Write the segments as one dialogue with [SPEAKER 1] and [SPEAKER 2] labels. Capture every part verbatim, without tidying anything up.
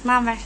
[SPEAKER 1] Naber?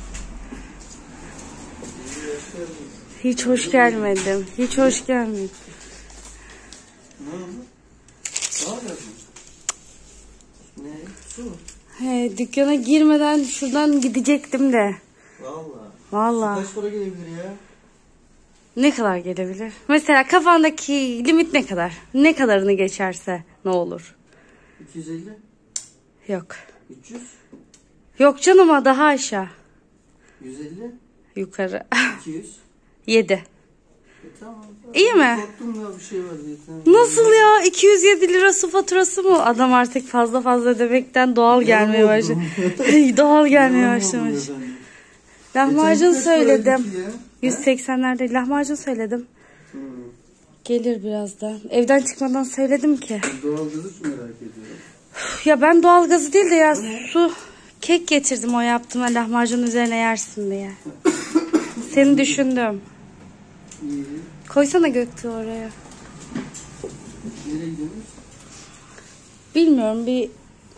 [SPEAKER 1] Hiç hoş gelmedim. Hiç hoş gelmedim.
[SPEAKER 2] Ne oldu? Ne yapıyorsun? Ne? Su.
[SPEAKER 1] He, dükkana girmeden şuradan gidecektim de.
[SPEAKER 2] Vallahi.
[SPEAKER 1] Vallahi.
[SPEAKER 2] Kaç para gelebilir ya?
[SPEAKER 1] Ne kadar gelebilir? Mesela kafandaki limit ne kadar? Ne kadarını geçerse ne olur?
[SPEAKER 2] iki yüz elli.
[SPEAKER 1] Yok.
[SPEAKER 2] üç yüz.
[SPEAKER 1] Yok canım, daha aşağı.
[SPEAKER 2] yüz elli.
[SPEAKER 1] Yukarı.
[SPEAKER 2] iki yüz.
[SPEAKER 1] yedi.
[SPEAKER 2] E tamam.
[SPEAKER 1] İyi mi?
[SPEAKER 2] Korktum ya bir şey var diye. Tamam.
[SPEAKER 1] Nasıl ya? iki yüz yedi lira su faturası mı? Adam artık fazla fazla ödemekten doğal gelmeye başladı. Doğal gelmeye başlamış. Lahmacun söyledim. yüz seksenlerde lahmacun söyledim.
[SPEAKER 2] Hmm.
[SPEAKER 1] Gelir birazdan. Evden çıkmadan söyledim ki.
[SPEAKER 2] Doğalgazı merak ediyorum.
[SPEAKER 1] Ya ben doğalgazı değil de ya su, kek getirdim o yaptığıma, lahmacun üzerine yersin diye. Seni düşündüm.
[SPEAKER 2] İyi.
[SPEAKER 1] Koysana Göktuğ oraya.
[SPEAKER 2] Nereye gidiyoruz?
[SPEAKER 1] Bilmiyorum, bir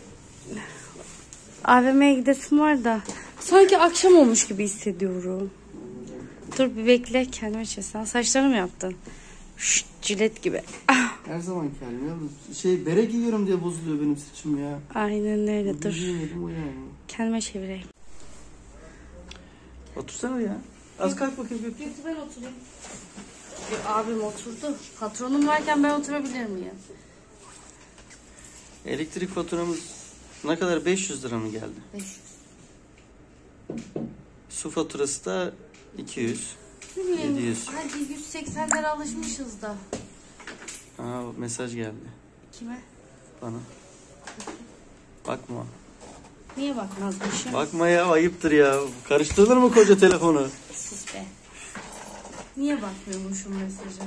[SPEAKER 1] A V M'ye gidesim var da sanki akşam olmuş gibi hissediyorum. Dur bir bekle, kendime çesen. Saçlarını mı yaptın? Şşt, cilet gibi.
[SPEAKER 2] Her zaman halim ya. Şey, bere giyiyorum diye bozuluyor benim saçım ya.
[SPEAKER 1] Aynen öyle, dur.
[SPEAKER 2] Giyemedim o yani.
[SPEAKER 1] Kendime çevireyim.
[SPEAKER 2] Otursana ya. Az kalk bakayım Gökçe.
[SPEAKER 1] Göktuğ ben oturayım. Abim oturdu. Patronum varken ben oturabilir miyim?
[SPEAKER 2] Elektrik faturamız ne kadar? beş yüz lira mı geldi?
[SPEAKER 1] beş yüz.
[SPEAKER 2] Su faturası da iki yüz.
[SPEAKER 1] Bilmiyorum.
[SPEAKER 2] yedi yüz.
[SPEAKER 1] Hadi yüz seksenlere alışmışız da.
[SPEAKER 2] Aa, mesaj geldi.
[SPEAKER 1] Kime?
[SPEAKER 2] Bana. Bakma.
[SPEAKER 1] Niye bakmazmışım?
[SPEAKER 2] Bakma ya, ayıptır ya. Karıştırılır mı koca telefonu?
[SPEAKER 1] Sus be. Niye bakmıyormuşum mesaja?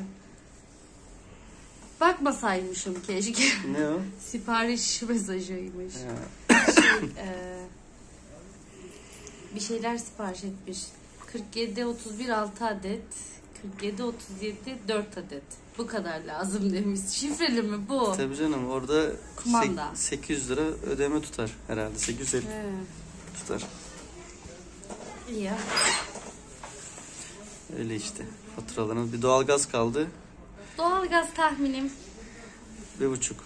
[SPEAKER 1] Bakmasaymışım keşke.
[SPEAKER 2] Ne o?
[SPEAKER 1] Sipariş mesajıymış.
[SPEAKER 2] Ha.
[SPEAKER 1] Şey, e, bir şeyler sipariş etmiş. kırk yedi otuz bir altı adet. kırk yedi otuz yedi dört adet. Bu kadar lazım demiş. Şifreli mi bu?
[SPEAKER 2] Tabii canım, orada
[SPEAKER 1] Kumanda.
[SPEAKER 2] sekiz yüz lira ödeme tutar herhalde. sekiz yüz elli
[SPEAKER 1] He.
[SPEAKER 2] tutar.
[SPEAKER 1] İyi ya.
[SPEAKER 2] Öyle işte. Faturalarınız. Bir doğalgaz kaldı.
[SPEAKER 1] Doğalgaz tahminim.
[SPEAKER 2] Bir buçuk.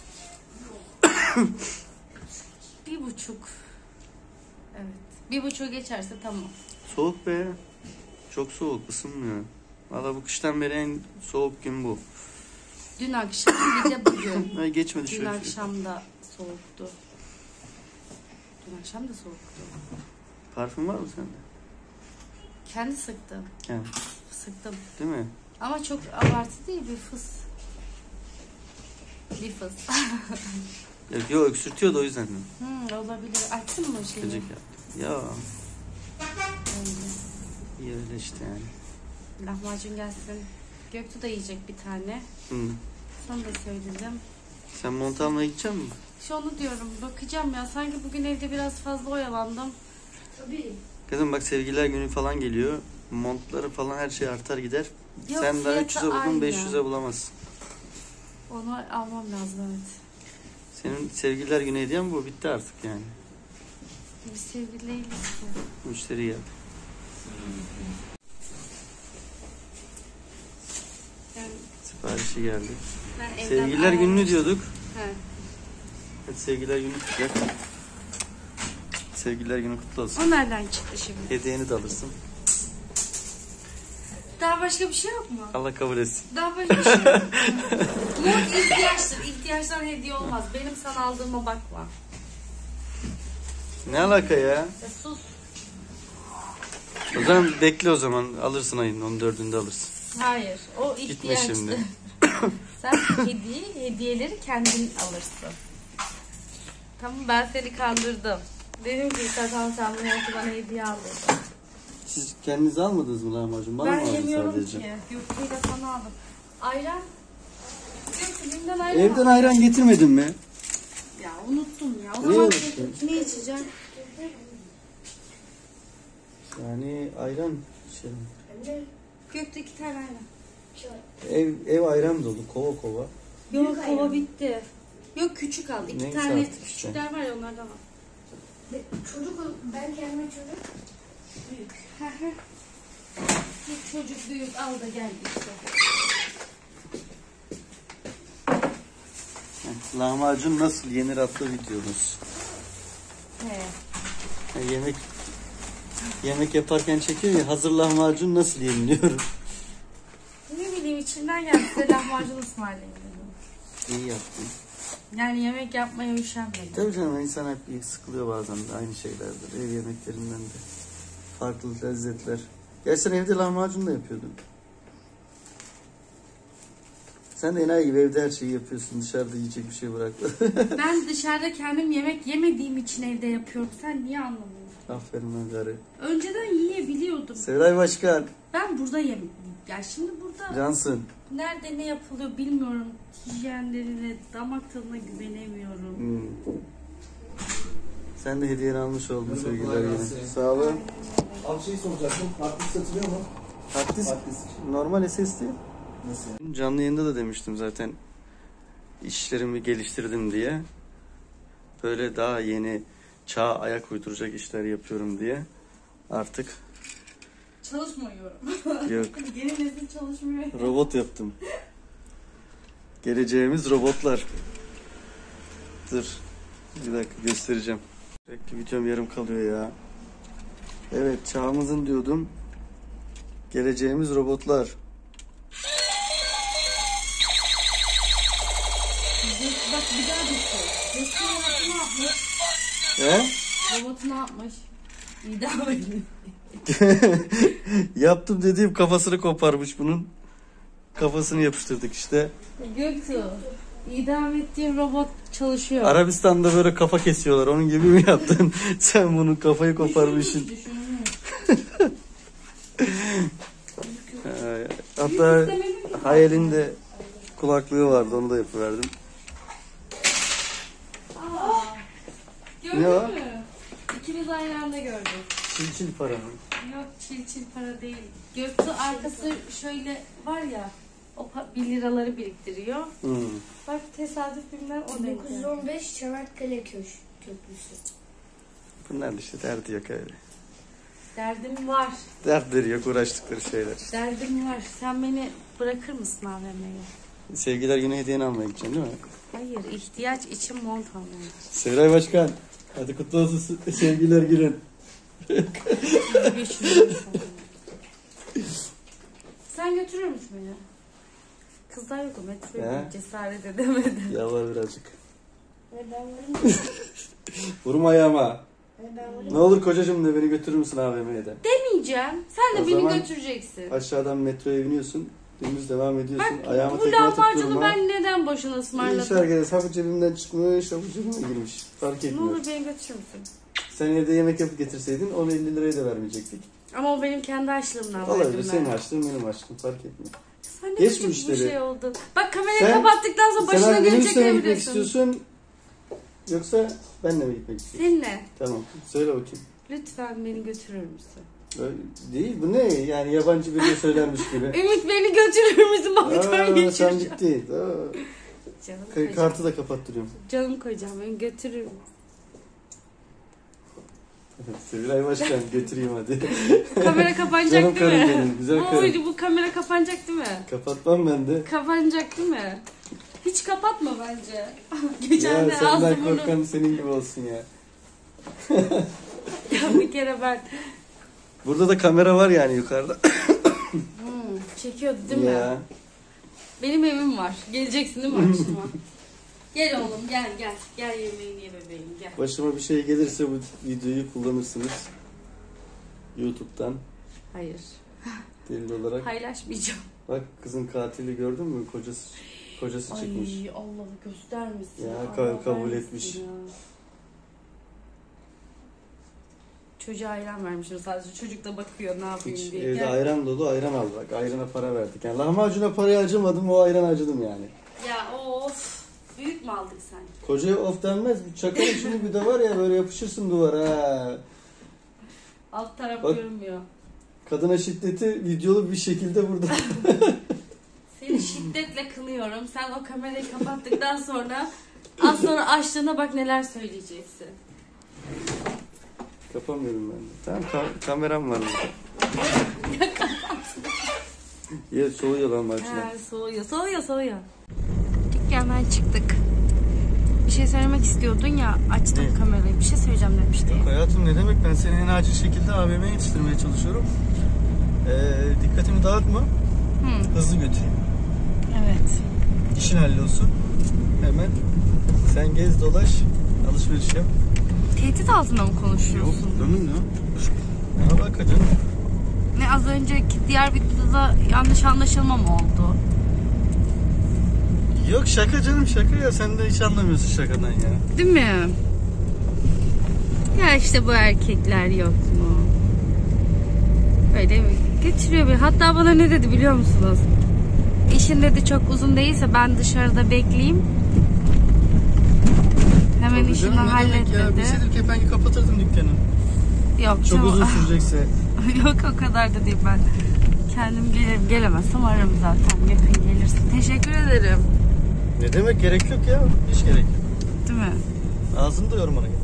[SPEAKER 1] Bir buçuk. Evet. Bir buçuğu geçerse tamam.
[SPEAKER 2] Soğuk be. Çok soğuk. Isınmıyor. Valla bu kıştan beri en soğuk gün bu.
[SPEAKER 1] Dün akşam bir de bugün.
[SPEAKER 2] Ay, geçmedi
[SPEAKER 1] Dün
[SPEAKER 2] şöyle.
[SPEAKER 1] akşam da soğuktu. Dün akşam da soğuktu.
[SPEAKER 2] Parfüm var mı sende?
[SPEAKER 1] Kendi sıktım.
[SPEAKER 2] He.
[SPEAKER 1] Sıktım.
[SPEAKER 2] Değil mi?
[SPEAKER 1] Ama çok abartı değil, bir fıs. Bir fıs.
[SPEAKER 2] Yok yok, öksürtüyor da o yüzden.
[SPEAKER 1] hmm, olabilir. Açtın mı şeyi?
[SPEAKER 2] Gıcık yaptım. Ya.
[SPEAKER 1] Öyle.
[SPEAKER 2] İyi öyle işte yani.
[SPEAKER 1] Lahmacun gelsin. Göktuğ da yiyecek bir tane.
[SPEAKER 2] Hı.
[SPEAKER 1] Sana da söyledim.
[SPEAKER 2] Sen mont almaya gidecek misin?
[SPEAKER 1] İşte onu diyorum. Bakacağım ya. Sanki bugün evde biraz fazla oyalandım. Tabii.
[SPEAKER 2] Kızım bak, sevgililer günü falan geliyor. Montları falan her şey artar gider.
[SPEAKER 1] Yok,
[SPEAKER 2] Sen daha
[SPEAKER 1] fiyatı
[SPEAKER 2] üç yüze buldun,
[SPEAKER 1] aynı.
[SPEAKER 2] beş yüze bulamazsın.
[SPEAKER 1] Onu almam lazım, evet.
[SPEAKER 2] Senin sevgililer günü hediyen bu. Bitti artık yani.
[SPEAKER 1] Biz sevgili değiliz ki.
[SPEAKER 2] Müşteri geldi.
[SPEAKER 1] Yani
[SPEAKER 2] Siparişi geldi.
[SPEAKER 1] ben evden
[SPEAKER 2] Sevgililer
[SPEAKER 1] ayrılmıştım.
[SPEAKER 2] gününü diyorduk.
[SPEAKER 1] He.
[SPEAKER 2] Hadi sevgililer günü kutlayalım. Sevgililer günü kutlu olsun.
[SPEAKER 1] O nereden çıktı şimdi?
[SPEAKER 2] Hediyeni de alırsın.
[SPEAKER 1] Daha başka bir şey yok mu?
[SPEAKER 2] Allah kabul etsin.
[SPEAKER 1] Daha başka bir şey yok mu? Mont ihtiyaçtır. İhtiyaçtan hediye olmaz. Benim sana aldığıma bakma.
[SPEAKER 2] Ne alaka ya?
[SPEAKER 1] Ya sus.
[SPEAKER 2] O zaman bekle, o zaman alırsın, ayın on dördünde alırsın.
[SPEAKER 1] Hayır. O
[SPEAKER 2] Gitme
[SPEAKER 1] ihtiyaçtı.
[SPEAKER 2] şimdi.
[SPEAKER 1] Sen hediye, hediyeleri kendin alırsın. Tamam, ben seni kandırdım. Dedim ki zaten sen bu montu bana hediye aldın.
[SPEAKER 2] Siz kendiniz almadınız mı lahmacun? Bana mı
[SPEAKER 1] Ben
[SPEAKER 2] aldın
[SPEAKER 1] yemiyorum
[SPEAKER 2] sadece?
[SPEAKER 1] ki. Yufkayla sana aldım. Ayran. Dilimden ayran
[SPEAKER 2] Evden
[SPEAKER 1] aldım.
[SPEAKER 2] ayran getirmedin mi?
[SPEAKER 1] Ya unuttum ya. O
[SPEAKER 2] Ne
[SPEAKER 1] zaman
[SPEAKER 2] unuttun?
[SPEAKER 1] ne içeceğim?
[SPEAKER 2] Yani ayran şey.
[SPEAKER 1] Gökte iki tane ayran.
[SPEAKER 2] Ev ev ayran dolu, kova kova.
[SPEAKER 1] Yok, kova bitti. Yok, küçük al. İki
[SPEAKER 2] Neyse
[SPEAKER 1] tane
[SPEAKER 2] artık işte.
[SPEAKER 1] küçükler var ya, onlardan al.
[SPEAKER 3] Çocuk, ben kendime çocuk.
[SPEAKER 1] Büyük. Bir çocuk büyük al da gel işte.
[SPEAKER 2] Lahmacun nasıl yenir adlı videomuz.
[SPEAKER 1] He.
[SPEAKER 2] Yani yemek yemek yaparken çekiyor ya, hazır lahmacun nasıl yeniliyor?
[SPEAKER 1] Ne bileyim içimden geldi size lahmacun ısmarlayayım dedim.
[SPEAKER 2] İyi yaptın.
[SPEAKER 1] Yani yemek yapmaya üşenmedim.
[SPEAKER 2] Tabii canım, insan hep sıkılıyor bazen de aynı şeylerdir. Ev yemeklerinden de. Farklı lezzetler. Gerçi sen evde lahmacun da yapıyordun. Sen de enayi gibi evde her şeyi yapıyorsun. Dışarıda yiyecek bir şey bırakma.
[SPEAKER 1] Ben dışarıda kendim yemek yemediğim için evde yapıyorum. Sen niye anlamıyorsun?
[SPEAKER 2] Aferin lan karı.
[SPEAKER 1] Önceden yiyebiliyordum.
[SPEAKER 2] Sevilay Başkan.
[SPEAKER 1] Ben burada yemek. Ya şimdi burada
[SPEAKER 2] Cansın.
[SPEAKER 1] nerede ne yapılıyor bilmiyorum. Hijyenlerine, damak tadına güvenemiyorum.
[SPEAKER 2] Hmm. Sen de hediyeni almış oldun sevgiler yine. Sağ olun.
[SPEAKER 4] Abi şey soracaktım. Harddisk satılıyor mu?
[SPEAKER 2] Harddisk.
[SPEAKER 4] Harddisk.
[SPEAKER 2] Normal S S D.
[SPEAKER 4] Nasıl yani?
[SPEAKER 2] Canlı yayında da demiştim zaten. İşlerimi geliştirdim diye. Böyle daha yeni çağa ayak uyduracak işler yapıyorum diye. Artık
[SPEAKER 1] Çalışmıyorum.
[SPEAKER 2] yok.
[SPEAKER 1] Yeni nesil çalışmıyor.
[SPEAKER 2] Robot yaptım. Geleceğimiz robotlar. Dur. Bir dakika göstereceğim. Belki videom yarım kalıyor ya. Evet, çağımızın diyordum. Geleceğimiz robotlar.
[SPEAKER 1] Bak bir daha bir şey. Eski robotu ne yapmış?
[SPEAKER 2] He?
[SPEAKER 1] Robotu ne yapmış? İdam edin.
[SPEAKER 2] Yaptım dediğim kafasını koparmış bunun. Kafasını yapıştırdık işte.
[SPEAKER 1] Göktuğ. İdam ettiğim robot çalışıyor.
[SPEAKER 2] Arabistan'da böyle kafa kesiyorlar. Onun gibi mi yaptın? Sen bunun kafayı koparmışsın.
[SPEAKER 1] Düşünmüş, düşünmüş.
[SPEAKER 2] Ee, Hatta Hayal'in kulaklığı vardı. Onu da yapıverdim.
[SPEAKER 1] Aa, gördün
[SPEAKER 2] Ne o?
[SPEAKER 1] mü? İkimiz aynı anda gördük.
[SPEAKER 2] Çil çil para mı?
[SPEAKER 1] Yok çil çil para değil. Göktuğ arkası şöyle var ya. O bir liraları biriktiriyor.
[SPEAKER 2] Hmm.
[SPEAKER 1] Bak tesadüf bilmem o denk
[SPEAKER 3] dokuz yüz
[SPEAKER 1] geldi.
[SPEAKER 3] on beş Çanakkale Köş Köprüsü.
[SPEAKER 2] Bunlar da işte derdi yok öyle.
[SPEAKER 1] Derdim var.
[SPEAKER 2] Dertleri yok, uğraştıkları şeyler.
[SPEAKER 1] Derdim var. Sen beni bırakır mısın A V M'ye?
[SPEAKER 2] Sevgiler yine hediyeni almaya gideceksin değil mi?
[SPEAKER 1] Hayır, ihtiyaç için mont almaya.
[SPEAKER 2] Sevilay Başkan. Hadi kutlu olsun sevgiler günün.
[SPEAKER 1] Geçmiyorum sana. Sen götürür müsün beni? Kızlar yok ama
[SPEAKER 2] He?
[SPEAKER 1] cesaret edemedim.
[SPEAKER 2] Yalvar birazcık.
[SPEAKER 3] Ve ben varım.
[SPEAKER 2] Vurma ayağıma.
[SPEAKER 3] Ve ben varım.
[SPEAKER 2] Ne olur kocacığım da beni götürür müsün A V M'ye de?
[SPEAKER 1] Demeyeceğim. Sen de
[SPEAKER 2] O
[SPEAKER 1] beni
[SPEAKER 2] zaman
[SPEAKER 1] götüreceksin.
[SPEAKER 2] Aşağıdan metroya biniyorsun. Dümdüz devam ediyorsun.
[SPEAKER 1] Bak
[SPEAKER 2] Ayağımı
[SPEAKER 1] bu
[SPEAKER 2] tekme
[SPEAKER 1] lahmacunu
[SPEAKER 2] tutturma.
[SPEAKER 1] ben neden boşuna
[SPEAKER 2] İyi
[SPEAKER 1] ısmarladım?
[SPEAKER 2] herkes hafif cebimden çıkmış, hafif cebime girmiş. Fark
[SPEAKER 1] Ne
[SPEAKER 2] etmiyor.
[SPEAKER 1] olur beni götürür müsün?
[SPEAKER 2] Sen evde yemek yapıp getirseydin onu elli liraya da vermeyecektik.
[SPEAKER 1] Ama o benim kendi açlığımdan verdim
[SPEAKER 2] Olabilir.
[SPEAKER 1] ben.
[SPEAKER 2] Senin açtığın benim açtığım fark etmiyor.
[SPEAKER 1] Sen ne
[SPEAKER 2] Geç
[SPEAKER 1] biçim
[SPEAKER 2] bu
[SPEAKER 1] bu
[SPEAKER 2] işleri.
[SPEAKER 1] şey oldun? Bak kamerayı
[SPEAKER 2] Sen-
[SPEAKER 1] kapattıktan sonra başına
[SPEAKER 2] Sen
[SPEAKER 1] gelecek
[SPEAKER 2] sen gitmek
[SPEAKER 1] diyebilirsin.
[SPEAKER 2] istiyorsun yoksa benle mi gitmek istiyorsun?
[SPEAKER 1] Seninle.
[SPEAKER 2] Tamam. Söyle bakayım.
[SPEAKER 1] Lütfen beni götürür müsün?
[SPEAKER 2] Öyle değil. Bu ne? Yani yabancı birine söylenmiş gibi.
[SPEAKER 1] Ümit beni götürür müsün? Bak
[SPEAKER 2] Aa,
[SPEAKER 1] ben
[SPEAKER 2] sen
[SPEAKER 1] geçireceğim.
[SPEAKER 2] gittin. Aa.
[SPEAKER 1] Canım
[SPEAKER 2] K-
[SPEAKER 1] kocam.
[SPEAKER 2] Kartı da kapattırıyorum.
[SPEAKER 1] Canım kocam beni götürür müsün?
[SPEAKER 2] Sevilay Başkan götüreyim hadi.
[SPEAKER 1] Kamera kapanacak
[SPEAKER 2] Canım
[SPEAKER 1] değil
[SPEAKER 2] karım
[SPEAKER 1] mi?
[SPEAKER 2] benim, güzel
[SPEAKER 1] bu,
[SPEAKER 2] karım.
[SPEAKER 1] bu kamera kapanacak değil mi?
[SPEAKER 2] Kapatmam ben de.
[SPEAKER 1] Kapanacak değil mi? Hiç kapatma bence. Geçen
[SPEAKER 2] Ya
[SPEAKER 1] de
[SPEAKER 2] senden
[SPEAKER 1] ağzım bunu.
[SPEAKER 2] korkan senin gibi olsun ya.
[SPEAKER 1] Ya bir kere ben.
[SPEAKER 2] Burada da kamera var yani yukarıda.
[SPEAKER 1] Hmm, çekiyordu değil mi?
[SPEAKER 2] Ya.
[SPEAKER 1] Benim evim var. Geleceksin değil mi akşama? Gel oğlum gel gel. Gel yemeğini ye bebeğim gel.
[SPEAKER 2] Başıma bir şey gelirse bu videoyu kullanırsınız. YouTube'dan
[SPEAKER 1] Hayır.
[SPEAKER 2] delil olarak.
[SPEAKER 1] Paylaşmayacağım.
[SPEAKER 2] Bak kızın katili gördün mü? Kocası kocası çıkmış.
[SPEAKER 1] Ay Allah göstermesin.
[SPEAKER 2] Ya,
[SPEAKER 1] Allah
[SPEAKER 2] ka- kabul
[SPEAKER 1] vermesin
[SPEAKER 2] etmiş.
[SPEAKER 1] ya. Çocuğa ayran vermişim sadece. Çocuk da bakıyor ne yapayım
[SPEAKER 2] Hiç
[SPEAKER 1] diye.
[SPEAKER 2] evde
[SPEAKER 1] Gel.
[SPEAKER 2] ayran dolu ayran al bak. Ayrana para verdik. Yani lahmacuna parayı acımadım, o ayran acıdım yani.
[SPEAKER 1] Ya of. Büyük mü aldık sanki?
[SPEAKER 2] Kocaya of denmez. Bir çakarım şimdi bir de var ya böyle yapışırsın duvara. Ha.
[SPEAKER 1] Alt taraf
[SPEAKER 2] Bak.
[SPEAKER 1] görünmüyor.
[SPEAKER 2] Kadına şiddeti videolu bir şekilde burada.
[SPEAKER 1] Seni şiddetle kınıyorum. Sen o kamerayı kapattıktan sonra az sonra açtığında bak neler söyleyeceksin.
[SPEAKER 2] Kapamıyorum ben de. Tamam ka- kameram var burada. Ya soğuyor lahmacunlar.
[SPEAKER 1] He, soğuyor, soğuyor, soğuyor. Dükkandan çıktık. Bir şey söylemek istiyordun ya, açtım
[SPEAKER 2] Ne?
[SPEAKER 1] kamerayı. Bir şey söyleyeceğim demişti.
[SPEAKER 2] Yok hayatım ne demek, ben seni en acil şekilde A V M'ye yetiştirmeye çalışıyorum. Ee, dikkatimi dağıtma.
[SPEAKER 1] Hı.
[SPEAKER 2] Hızlı götüreyim.
[SPEAKER 1] Evet.
[SPEAKER 2] İşin hallolsun. Hemen sen gez dolaş, alışveriş yap.
[SPEAKER 1] Tehdit altında mı konuşuyorsun?
[SPEAKER 2] Canım ya. Ne bak canım.
[SPEAKER 1] Ne az önceki diğer videoda yanlış anlaşılma mı oldu?
[SPEAKER 2] Yok şaka canım, şaka ya, sen de hiç anlamıyorsun şakadan ya.
[SPEAKER 1] Değil mi? Ya işte bu erkekler yok mu? Böyle götürüyor beni. Hatta bana ne dedi biliyor musunuz? İşin dedi çok uzun değilse ben dışarıda bekleyeyim. Hemen
[SPEAKER 2] Tabii
[SPEAKER 1] işimi
[SPEAKER 2] canım, ne
[SPEAKER 1] hallet
[SPEAKER 2] demek ya?
[SPEAKER 1] dedi.
[SPEAKER 2] Bilseydim kepengi kapatırdım dükkanı.
[SPEAKER 1] Yok
[SPEAKER 2] Çok
[SPEAKER 1] canım.
[SPEAKER 2] uzun sürecekse.
[SPEAKER 1] Yok o kadar da değil, ben kendim gelirim, gelemezsem ararım zaten, yakın gelirsin. Teşekkür ederim.
[SPEAKER 2] Ne demek, gerek yok ya. Hiç gerek yok.
[SPEAKER 1] Değil mi?
[SPEAKER 2] Ağzını da yormana gerek.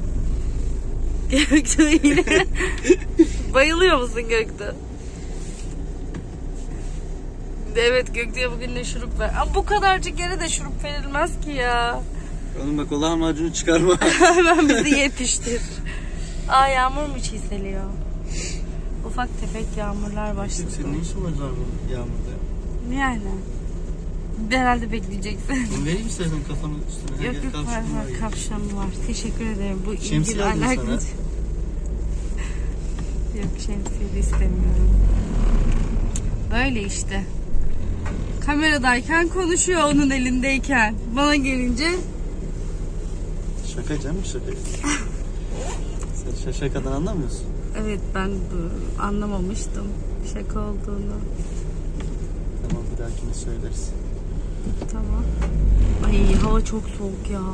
[SPEAKER 1] Göktuğ yine. Bayılıyor musun Göktuğ? Evet, Göktuğ'a bugün de şurup ver. Ama bu kadarcık yere de şurup verilmez ki ya.
[SPEAKER 2] Oğlum bak, o lahmacunu çıkarma.
[SPEAKER 1] Hemen bizi yetiştir. Aa, yağmur mu çiseliyor? Ufak tefek yağmurlar başladı.
[SPEAKER 2] Senin ne işin var bu yağmurda?
[SPEAKER 1] Yani. Herhalde bekleyeceksin.
[SPEAKER 2] Vereyim istersen kafanı üstüne.
[SPEAKER 1] Yok
[SPEAKER 2] Gel,
[SPEAKER 1] yok,
[SPEAKER 2] kalk
[SPEAKER 1] var
[SPEAKER 2] şununla
[SPEAKER 1] var,
[SPEAKER 2] gel.
[SPEAKER 1] kapşonum var. Teşekkür ederim. Bu ilgili
[SPEAKER 2] Şemsiye aldım
[SPEAKER 1] alakalı.
[SPEAKER 2] sana.
[SPEAKER 1] Yok, şemsiye de istemiyorum. Böyle işte. Kameradayken konuşuyor onun elindeyken. Bana gelince
[SPEAKER 2] Şaka canım, şaka. Sen şakadan anlamıyorsun.
[SPEAKER 1] evet, ben bu, anlamamıştım şaka olduğunu.
[SPEAKER 2] Tamam, bir dahakine söyleriz.
[SPEAKER 1] Tamam. Ay, hava çok soğuk ya.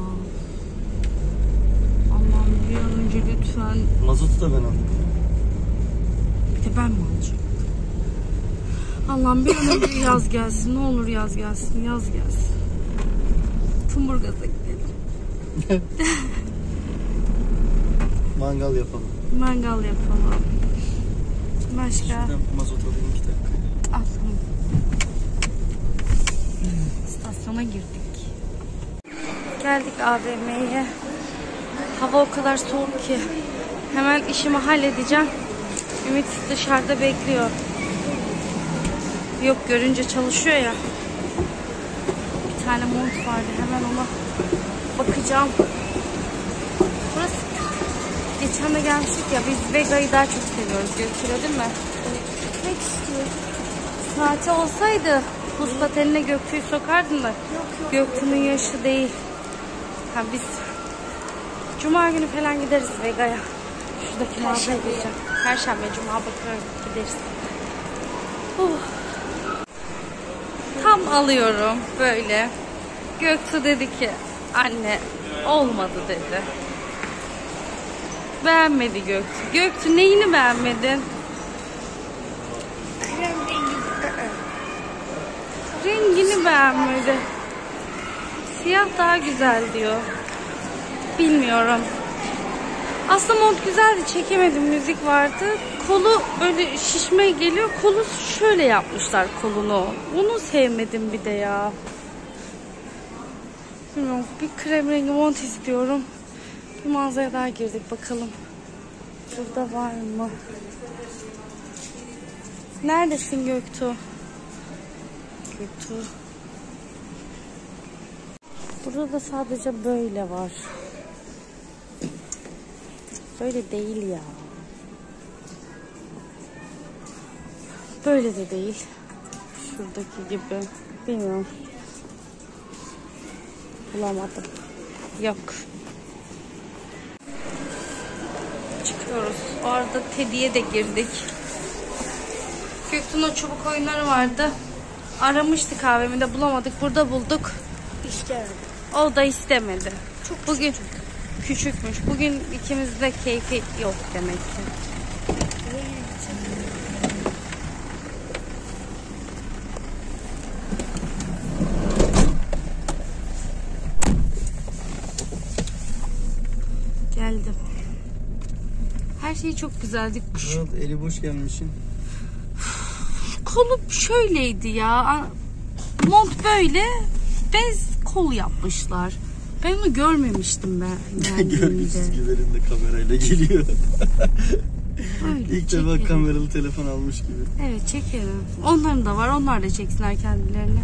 [SPEAKER 1] Allah'ım bir an önce lütfen.
[SPEAKER 2] Mazotu da ben aldım.
[SPEAKER 1] Bir de ben mi alacağım? Allah'ım bir an önce yaz gelsin. Ne olur yaz gelsin. Yaz gelsin. Kumburgaz'a gidelim.
[SPEAKER 2] Mangal yapalım.
[SPEAKER 1] Mangal yapalım. Başka?
[SPEAKER 2] Şuradan mazot alayım iki dakika.
[SPEAKER 1] Al. İstasyona girdik. Geldik A V M'ye. Hava o kadar soğuk ki. Hemen işimi halledeceğim. Ümit dışarıda bekliyor. Yok, görünce çalışıyor ya. Bir tane mont vardı. Hemen ona bakacağım. Burası, geçen de gelmiştik ya, biz Vega'yı daha çok seviyoruz. Götürüyor değil mi?
[SPEAKER 3] Gitmek istiyorum.
[SPEAKER 1] Saati olsaydı buz patenine Göktuğ'u sokardın da. Göktuğ'un yaşı değil. Ha, biz Cuma günü falan gideriz Vega'ya. Şuradaki mağazaya gideceğim. Perşembe, Cuma bakarak gideriz. Uh. Tam alıyorum böyle. Göktuğ dedi ki anne olmadı dedi. Beğenmedi Göktuğ. Göktuğ neyini beğenmedin?
[SPEAKER 3] Krem rengi.
[SPEAKER 1] Rengini beğenmedi. Siyah daha güzel diyor. Bilmiyorum. Aslında mont güzeldi, çekemedim, müzik vardı. Kolu böyle şişme geliyor. Kolu şöyle yapmışlar kolunu. Onu sevmedim bir de ya. Bilmiyorum, bir krem rengi mont istiyorum. Bir mağazaya daha girdik, bakalım. Burada var mı? Neredesin Göktuğ? Göktuğ. Burada da sadece böyle var. Böyle değil ya. Böyle de değil. Şuradaki gibi. Bilmiyorum. Bulamadım. Yok. Çıkıyoruz. O arada Teddy'ye de girdik. Göktuğ'un o çubuk oyunları vardı. Aramıştık A V M'de, bulamadık. Burada bulduk.
[SPEAKER 3] İstemedim.
[SPEAKER 1] O da istemedi. Çok bugün küçükmüş. Bugün ikimiz de keyfi yok demek ki. Geldim. Her şey çok güzeldi.
[SPEAKER 2] Evet, eli boş gelmişsin.
[SPEAKER 1] Kolu şöyleydi ya. Mont böyle bez kol yapmışlar. Ben onu görmemiştim ben.
[SPEAKER 2] Görgüsüz gibilerinde kamerayla geliyor.
[SPEAKER 1] Öyle,
[SPEAKER 2] İlk
[SPEAKER 1] çekelim.
[SPEAKER 2] defa kameralı telefon almış gibi.
[SPEAKER 1] Evet çekelim. Onların da var. Onlar da çeksinler kendilerini.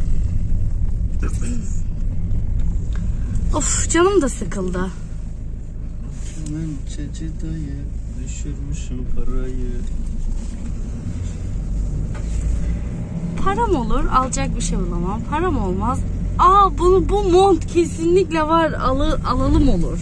[SPEAKER 1] Of canım da sıkıldı.
[SPEAKER 2] Ben çeçedayı düşürmüşüm parayı.
[SPEAKER 1] Param olur, alacak bir şey bulamam. Param olmaz. Aa bunu bu mont kesinlikle var. Alı, alalım olur.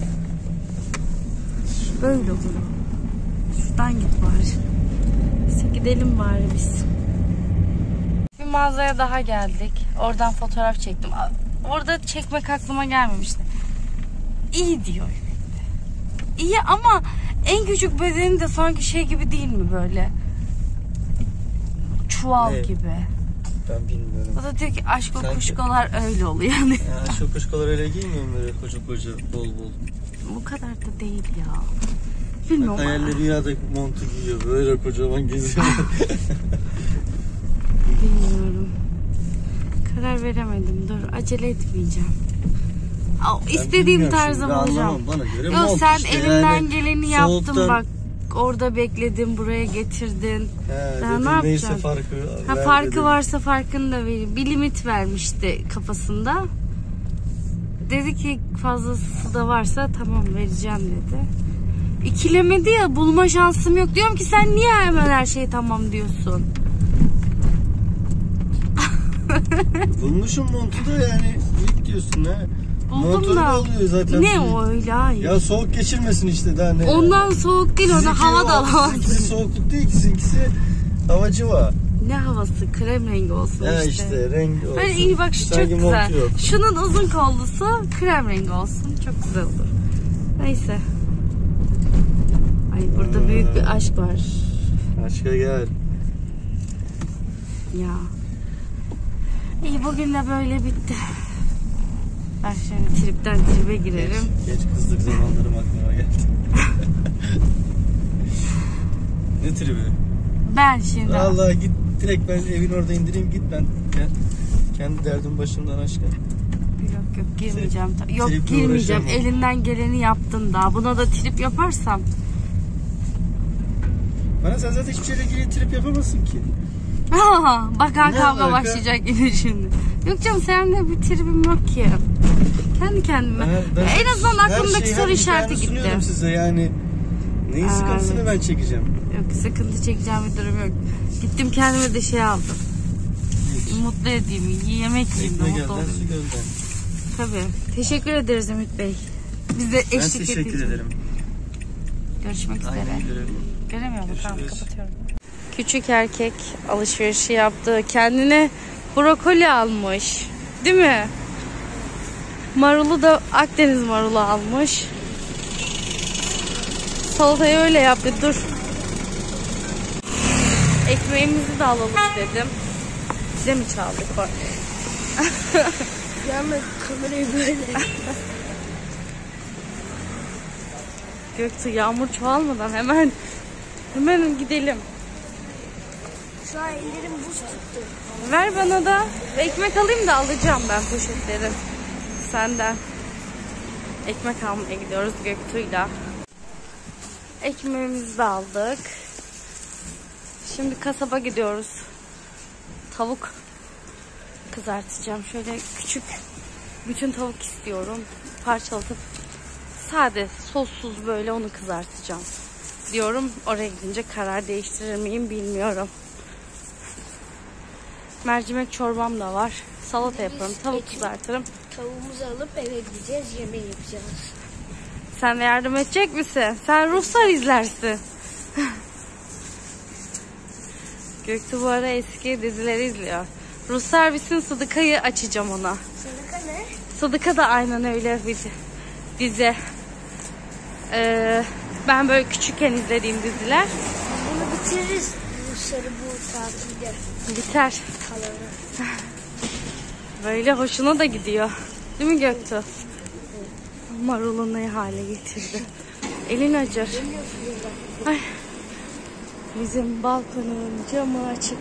[SPEAKER 1] Böyle olur. Şuradan git bari. Neyse gidelim bari biz. Bir mağazaya daha geldik. Oradan fotoğraf çektim. Orada çekmek aklıma gelmemişti. İyi diyor. İyi ama en küçük bedeni de sanki şey gibi değil mi böyle? Çuval
[SPEAKER 2] Ne?
[SPEAKER 1] gibi.
[SPEAKER 2] Ben bilmiyorum.
[SPEAKER 1] O da diyor ki aşk o
[SPEAKER 2] Sanki-
[SPEAKER 1] kuşkolar öyle oluyor yani.
[SPEAKER 2] Ya şu kuşkalar öyle giymiyor mu böyle koca koca bol bol?
[SPEAKER 1] Bu kadar da değil ya. Bilmiyorum.
[SPEAKER 2] Hayalleri dünyadaki montu giyiyor böyle kocaman geziyor.
[SPEAKER 1] Bilmiyorum. Karar veremedim. Dur acele etmeyeceğim. Aa, istediğim
[SPEAKER 2] bilmiyorum
[SPEAKER 1] tarzı
[SPEAKER 2] şimdi,
[SPEAKER 1] bulacağım.
[SPEAKER 2] anlamam. Bana göre
[SPEAKER 1] Yok
[SPEAKER 2] mont
[SPEAKER 1] sen
[SPEAKER 2] işte,
[SPEAKER 1] elinden
[SPEAKER 2] yani
[SPEAKER 1] geleni yaptın
[SPEAKER 2] soğuktan-
[SPEAKER 1] bak. Orada bekledin, buraya getirdin.
[SPEAKER 2] He,
[SPEAKER 1] Daha
[SPEAKER 2] dedim
[SPEAKER 1] ne
[SPEAKER 2] neyse
[SPEAKER 1] yapacağım?
[SPEAKER 2] farkı
[SPEAKER 1] Ha
[SPEAKER 2] ver
[SPEAKER 1] farkı
[SPEAKER 2] dedim.
[SPEAKER 1] varsa farkını da vereyim. Bir limit vermişti kafasında. Dedi ki fazlası da varsa tamam vereceğim dedi. İkilemedi ya, bulma şansım yok. Diyorum ki sen niye hemen her şeyi tamam diyorsun?
[SPEAKER 2] Bulmuşum montu da yani ilk diyorsun ha.
[SPEAKER 1] Buldum
[SPEAKER 2] Montunu
[SPEAKER 1] da.
[SPEAKER 2] oluyor zaten.
[SPEAKER 1] Ne o öyle hayır.
[SPEAKER 2] Ya soğuk geçirmesin işte daha ne.
[SPEAKER 1] Ondan soğuk değil, ona
[SPEAKER 2] Sizinki
[SPEAKER 1] hava
[SPEAKER 2] o-
[SPEAKER 1] da alamaz.
[SPEAKER 2] Sizinkisi soğukluk değil ki, sizinkisi havacı var.
[SPEAKER 1] Ne havası? Krem rengi olsun
[SPEAKER 2] Ya
[SPEAKER 1] işte.
[SPEAKER 2] işte rengi olsun.
[SPEAKER 1] Böyle iyi bak şu çok
[SPEAKER 2] Sanki
[SPEAKER 1] güzel.
[SPEAKER 2] montu yok.
[SPEAKER 1] Şunun uzun kollusu krem rengi olsun. Çok güzel olur. Neyse. Ay burada
[SPEAKER 2] Aa.
[SPEAKER 1] büyük bir aşk var.
[SPEAKER 2] Aşka gel.
[SPEAKER 1] Ya. İyi bugün de böyle bitti. Ben şimdi tripten tribe girerim.
[SPEAKER 2] Geç, geç kızlık zamanlarım aklıma geldi. Ne tribi?
[SPEAKER 1] Ben şimdi
[SPEAKER 2] Vallahi git direkt ben evin orada indireyim git ben ke- kendi derdim başımdan aşkına.
[SPEAKER 1] yok yok girmeyeceğim. Yok
[SPEAKER 2] Triple
[SPEAKER 1] girmeyeceğim.
[SPEAKER 2] uğraşamam.
[SPEAKER 1] Elinden geleni yaptın daha. Buna da trip yaparsam.
[SPEAKER 2] Bana sen zaten hiçbir şeyle ilgili trip yapamazsın ki.
[SPEAKER 1] Aha, bakan
[SPEAKER 2] Ne
[SPEAKER 1] kavga
[SPEAKER 2] alaka?
[SPEAKER 1] başlayacak yine şimdi. Yok canım seninle bir tribim yok ki. Kendi kendime.
[SPEAKER 2] Ben- ben
[SPEAKER 1] en azından
[SPEAKER 2] her
[SPEAKER 1] aklımdaki
[SPEAKER 2] şeyi,
[SPEAKER 1] soru
[SPEAKER 2] her
[SPEAKER 1] işareti
[SPEAKER 2] imkanı
[SPEAKER 1] gitti.
[SPEAKER 2] sunuyorum size yani. Neyin
[SPEAKER 1] Aa,
[SPEAKER 2] sıkıntısını
[SPEAKER 1] evet.
[SPEAKER 2] ben çekeceğim.
[SPEAKER 1] Yok sıkıntı çekeceğim bir durum yok. Gittim kendime de şey aldım. Mutlu edeyim. Yemek yiyeyim de
[SPEAKER 2] Ekmek
[SPEAKER 1] mutlu
[SPEAKER 2] elden
[SPEAKER 1] olayım.
[SPEAKER 2] su gölden.
[SPEAKER 1] Tabii. Teşekkür ederiz Ümit Bey. Bize
[SPEAKER 2] Ben
[SPEAKER 1] eşlik
[SPEAKER 2] teşekkür
[SPEAKER 1] ettiğiniz-
[SPEAKER 2] ederim.
[SPEAKER 1] Görüşmek üzere.
[SPEAKER 2] Aynen görelim.
[SPEAKER 1] Göremiyor musun? Tamam
[SPEAKER 2] Görüşürüz.
[SPEAKER 1] kapatıyorum. Küçük erkek alışverişi yaptı. Kendine brokoli almış. Değil mi? Marulu da Akdeniz marulu almış. Salatayı öyle yaptı. Dur. Ekmeğimizi de alalım dedim. Bize mi çaldık bak?
[SPEAKER 3] Yanına kamerayı böyle.
[SPEAKER 1] Göktuğ yağmur çoğalmadan hemen hemen gidelim.
[SPEAKER 3] Şu an ellerim buz tuttu.
[SPEAKER 1] Ver bana da ekmek alayım da alacağım ben poşetleri senden. Ekmek almaya gidiyoruz Göktuğ'yla. Ekmeğimizi de aldık. Şimdi kasaba gidiyoruz. Tavuk kızartacağım. Şöyle küçük bütün tavuk istiyorum. Parçalatıp sade sossuz böyle onu kızartacağım diyorum. Oraya gidince karar değiştirir miyim bilmiyorum. Mercimek çorbam da var. Salata yaparım, tavuk kızartırım.
[SPEAKER 3] Tavuğumuzu alıp eve gideceğiz, yemeği yapacağız.
[SPEAKER 1] Sen de yardım edecek misin? Sen Ruslar izlersin. Göktuğ bu ara eski dizileri izliyor. Ruslar bitsin Sıdıka'yı açacağım ona.
[SPEAKER 3] Sıdıka ne?
[SPEAKER 1] Sıdıka da aynen öyle bir dizi. Ee, ben böyle küçükken izlediğim diziler.
[SPEAKER 3] Bunu bitiririz. Rusları bu tatilde
[SPEAKER 1] Biter.
[SPEAKER 3] kalanı.
[SPEAKER 1] Böyle hoşuna da gidiyor. Değil mi Göktuğ? Marulu ne hale getirdi. Elin acır. Ay. Bizim balkonun camı açık.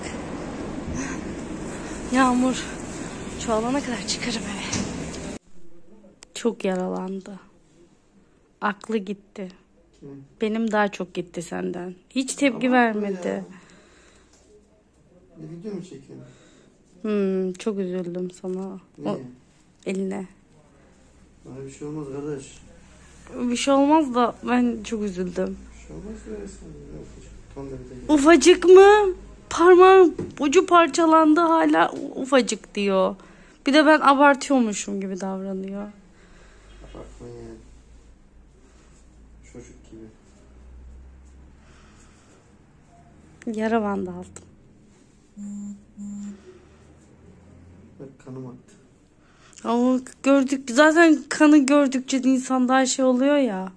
[SPEAKER 1] Yağmur çoğalana kadar çıkarım eve. Çok yaralandı. Aklı gitti.
[SPEAKER 2] Kim?
[SPEAKER 1] Benim daha çok gitti senden. Hiç tepki Ama vermedi.
[SPEAKER 2] Bir video mu çekiyorsun?
[SPEAKER 1] Hmm, çok üzüldüm sana.
[SPEAKER 2] Niye?
[SPEAKER 1] O eline.
[SPEAKER 2] Bana bir şey olmaz kardeş.
[SPEAKER 1] Bir şey olmaz da ben çok üzüldüm.
[SPEAKER 2] Bir şey olmaz ya. Tam da bir de
[SPEAKER 1] Ufacık mı? Parmağın ucu parçalandı hala ufacık diyor. Bir de ben abartıyormuşum gibi davranıyor.
[SPEAKER 2] Bakma ya. Çocuk gibi.
[SPEAKER 1] Yara bandı aldım.
[SPEAKER 2] Bak kanım aktı.
[SPEAKER 1] Ama gördük zaten kanı gördükçe insan daha şey oluyor ya.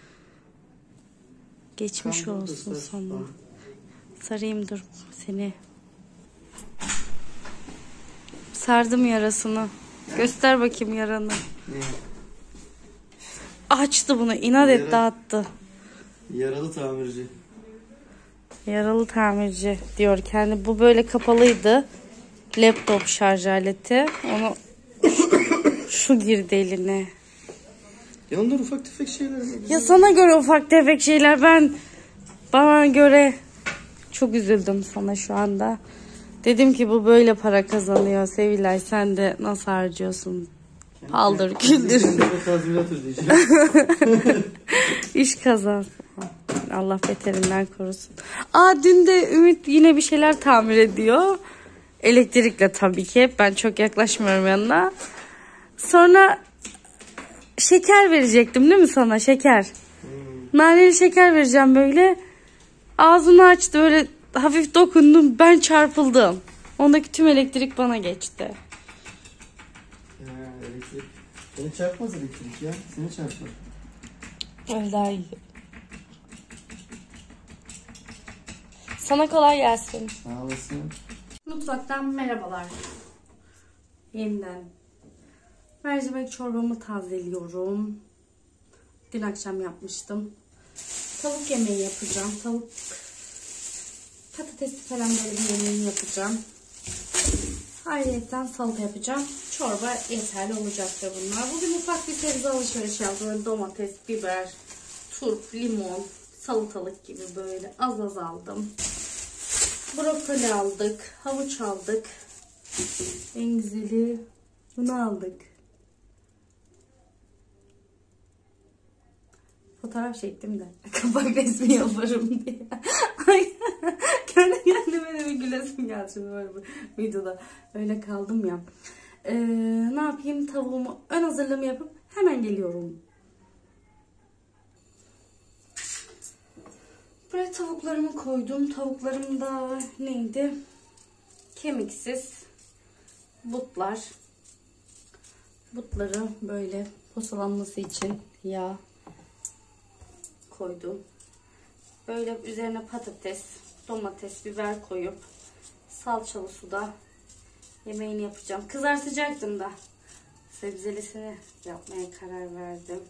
[SPEAKER 1] Geçmiş
[SPEAKER 2] Kan
[SPEAKER 1] olsun
[SPEAKER 2] burada,
[SPEAKER 1] sana.
[SPEAKER 2] saçma.
[SPEAKER 1] Sarayım dur seni. Sardım yarasını. Göster bakayım yaranı.
[SPEAKER 2] Ne?
[SPEAKER 1] Açtı bunu, inat etti,
[SPEAKER 2] Yara-
[SPEAKER 1] attı.
[SPEAKER 2] Yaralı tamirci.
[SPEAKER 1] Yaralı tamirci diyor kendi. Bu böyle kapalıydı. Laptop şarj aleti. Onu şu girdi eline.
[SPEAKER 2] Ya onlar ufak tefek şeyler.
[SPEAKER 1] Ya sana göre ufak tefek şeyler, ben bana göre çok üzüldüm sana şu anda. Dedim ki bu böyle para kazanıyor Sevilay, sen de nasıl harcıyorsun? Paldır küldür.
[SPEAKER 2] Kendime tazminat ödeyeceğim.
[SPEAKER 1] İş kazansın. Allah beterinden korusun. Aa, dün de Ümit yine bir şeyler tamir ediyor. Elektrikle tabii ki. Ben çok yaklaşmıyorum yanına. Sonra şeker verecektim değil mi sana? Şeker. Hmm. Naneli şeker vereceğim böyle. Ağzını açtı, öyle hafif dokundum. Ben çarpıldım. Ondaki tüm elektrik bana geçti.
[SPEAKER 2] Ya, elektrik. Seni çarpmaz elektrik ya. Seni çarpar.
[SPEAKER 1] Öyle daha iyi. Sana kolay gelsin.
[SPEAKER 2] Sağ olasın.
[SPEAKER 1] Mutfaktan merhabalar. Yeniden. Mercimek çorbamı tazeliyorum. Dün akşam yapmıştım. Tavuk yemeği yapacağım. Tavuk patatesli falan böyle bir yemeğini yapacağım. Ayrıca salata yapacağım. Çorba yeterli olacaktır bunlar. Bugün ufak bir sebze alışveriş yaptım. Böyle domates, biber, turp, limon, salatalık gibi böyle az az aldım. Brokoli aldık. Havuç aldık. En güzeli bunu aldık. Fotoğraf çektim de kapak resmi yaparım diye. Kendi kendime de bir gülesim geldi şimdi böyle bu videoda. Öyle kaldım ya. Ee, ne yapayım, tavuğumu ön hazırlığımı yapıp hemen geliyorum. Buraya tavuklarımı koydum. Tavuklarım da neydi? Kemiksiz butlar. Butları böyle posalanması için yağ koydum. Böyle üzerine patates, domates, biber koyup salçalı suda yemeğini yapacağım. Kızartacaktım da sebzelisini yapmaya karar verdim.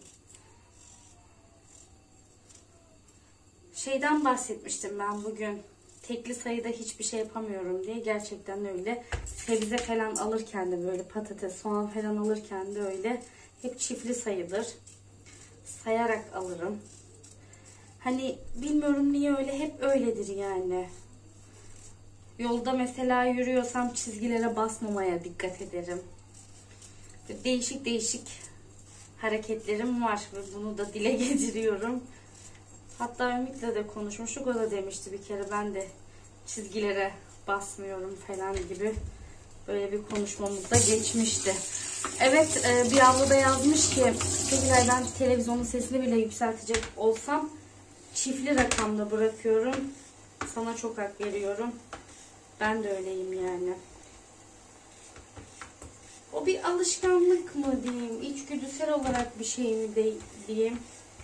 [SPEAKER 1] Şeyden bahsetmiştim ben bugün. Tekli sayıda hiçbir şey yapamıyorum diye. Gerçekten öyle. Sebze falan alırken de böyle patates, soğan falan alırken de öyle. Hep çiftli sayıdır. Sayarak alırım. Hani bilmiyorum niye öyle, hep öyledir yani. Yolda mesela yürüyorsam çizgilere basmamaya dikkat ederim. Değişik değişik hareketlerim var ve bunu da dile getiriyorum. Hatta Ümit'le de konuşmuştuk. O da demişti bir kere, ben de çizgilere basmıyorum falan gibi. Böyle bir konuşmamız da geçmişti. Evet, bir abla da yazmış ki Sevilay, ben televizyonun sesini bile yükseltecek olsam çiftli rakamda bırakıyorum. Sana çok hak veriyorum. Ben de öyleyim yani. O bir alışkanlık mı diyeyim, içgüdüsel olarak bir şey mi de, diyeyim.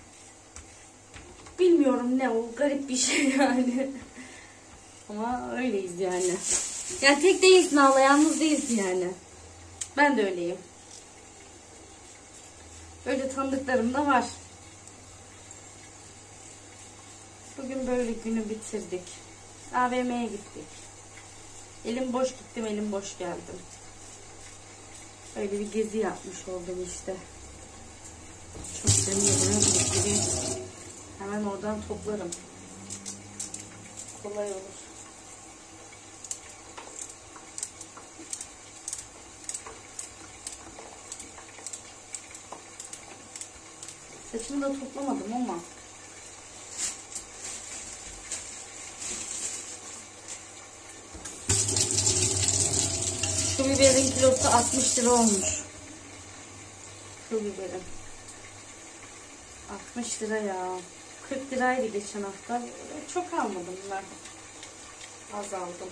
[SPEAKER 1] Bilmiyorum ne o, garip bir şey yani. Ama öyleyiz yani. Yani tek değilsin abla, yalnız değilsin yani. Ben de öyleyim. Öyle tanıdıklarım da var. Bugün böyle günü bitirdik. A V M'ye gittik. Elim boş gittim, elim boş geldim. Öyle bir gezi yapmış oldum işte. Çok seviyorum. Biriktireyim. Hemen oradan toplarım. Kolay olur. Saçımı da toplamadım ama. Şu biberin kilosu altmış lira olmuş. Şu biberin. altmış lira ya. kırk liraydı geçen hafta. Çok almadım ben. Az aldım.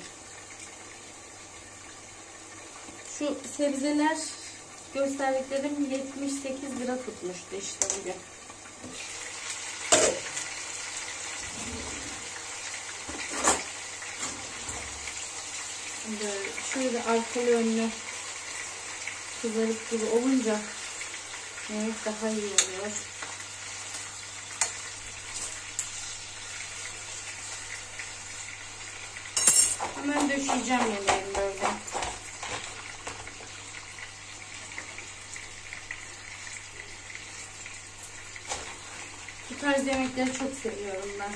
[SPEAKER 1] Şu sebzeler gösterdiklerim yetmiş sekiz lira tutmuştu işte bugün. Böyle şöyle arkalı önlü kızarıp gibi olunca yemek daha iyi oluyor. Hemen döşeyeceğim yemeğimi böyle. Bu tarz yemekleri çok seviyorum ben.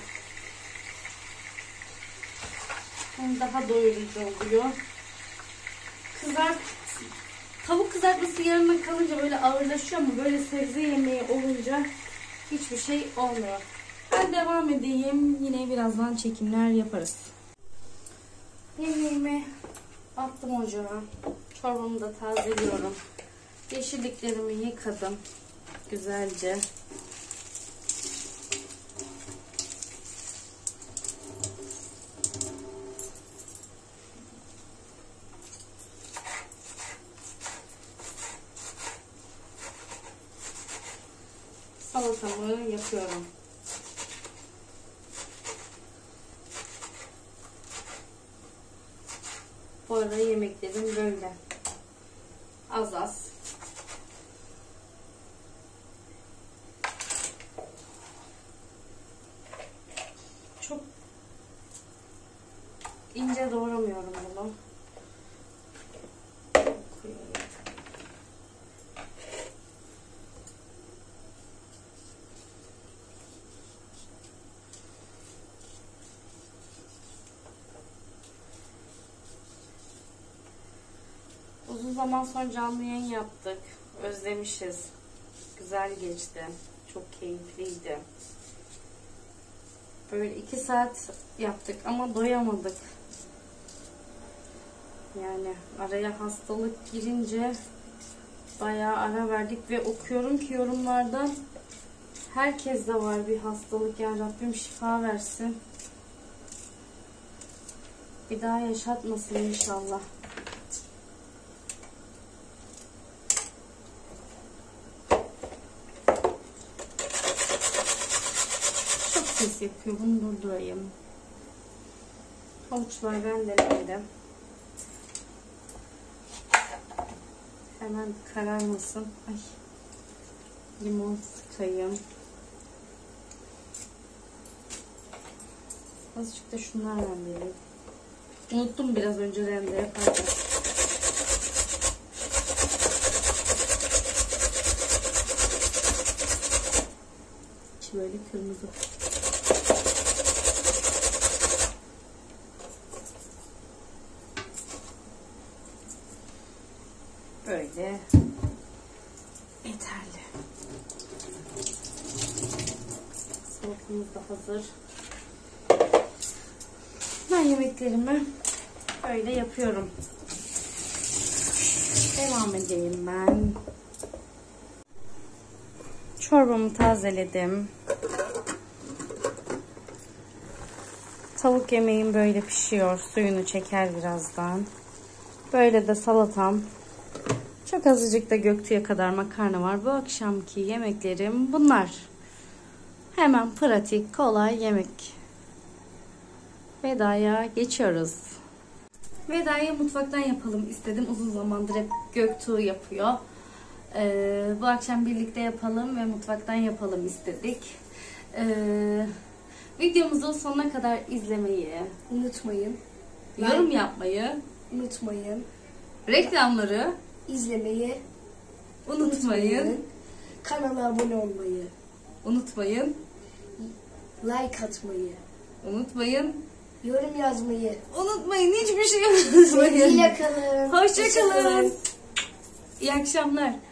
[SPEAKER 1] Hem daha doyurucu oluyor. Kızart, tavuk kızartması yarına kalınca böyle ağırlaşıyor ama böyle sebze yemeği olunca hiçbir şey olmuyor. Ben devam edeyim. Yine birazdan çekimler yaparız. Yemeğimi attım ocağa. Çorbamı da tazeliyorum. Yeşilliklerimi yıkadım. Güzelce. Salatamı yapıyorum. Bu arada yemeklerim böyle. Az az. Çok ince doğramıyorum bunu. Uzun zaman sonra canlı yayın yaptık. Özlemişiz. Güzel geçti. Çok keyifliydi. Böyle iki saat yaptık ama doyamadık. Yani araya hastalık girince bayağı ara verdik ve okuyorum ki yorumlardan herkeste var bir hastalık. Yani Rabbim şifa versin. Bir daha yaşatmasın inşallah. Ses yapıyor. Bunu durdurayım. Havuçlar rendeledim. Hemen kararmasın. Ay. Limon sıkayım. Azıcık da şunlar rendeleyeyim. Unuttum biraz önce rende yaparken. İçi böyle kırmızı. Böyle yeterli. Salatamız da hazır. Ben yemeklerimi böyle yapıyorum. Devam edeyim ben. Çorbamı tazeledim. Tavuk yemeğim böyle pişiyor. Suyunu çeker birazdan. Böyle de salatam. Çok azıcık da Göktuğ'a kadar makarna var. Bu akşamki yemeklerim bunlar. Hemen pratik, kolay yemek. Veda'ya geçiyoruz. Veda'yı mutfaktan yapalım istedim. Uzun zamandır hep Göktuğ yapıyor. Ee, bu akşam birlikte yapalım ve mutfaktan yapalım istedik. Ee, Videomuzu sonuna kadar izlemeyi,
[SPEAKER 3] Unutmayın.
[SPEAKER 1] yorum yapmayı,
[SPEAKER 3] Unutmayın.
[SPEAKER 1] reklamları
[SPEAKER 3] İzlemeyi
[SPEAKER 1] unutmayın.
[SPEAKER 3] Kanala abone olmayı.
[SPEAKER 1] Unutmayın.
[SPEAKER 3] Like atmayı.
[SPEAKER 1] Unutmayın.
[SPEAKER 3] Yorum yazmayı.
[SPEAKER 1] Unutmayın. Hiçbir şey unutmayın.
[SPEAKER 3] Sevgiyle kalın.
[SPEAKER 1] Hoşça kalın. İyi akşamlar.